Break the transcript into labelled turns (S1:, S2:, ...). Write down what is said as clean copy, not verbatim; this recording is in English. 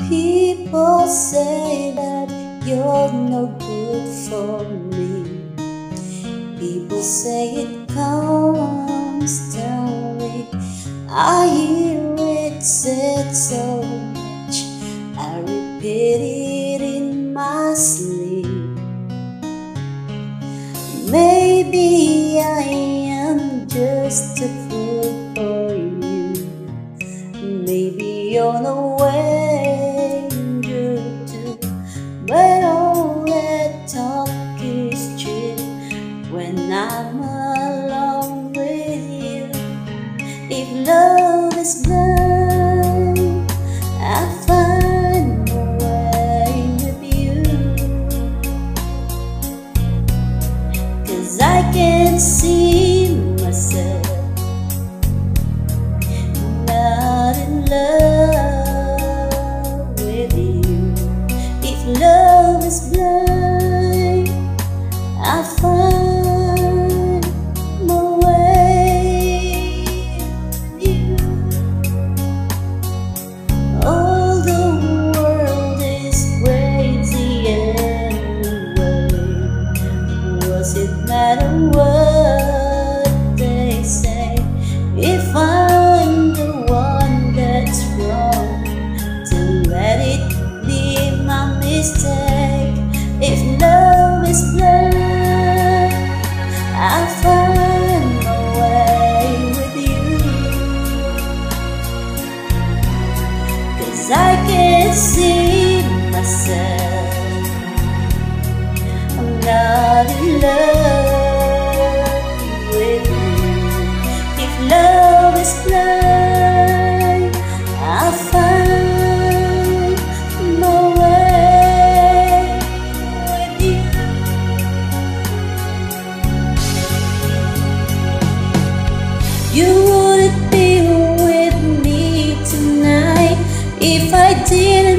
S1: People say that you're no good for me. People say it constantly. I hear it said so much, I repeat it in my sleep. Maybe I am just a fool for you. Maybe you're no angel too, but all that talk is cheap when I'm alone with you. If love is blind, I find my way with you. 'Cause I can't see myself not in love with you. If love is blind, I find my way with you. All the world is crazy anyway. Does it matter what they say? If I'm the one that's wrong, to let it be my mistake. If love is blind, I find my way with you. 'Cause I can't see myself, I'm not in love with you. If love is blind, I find my way with you. You wouldn't be with me tonight if I didn't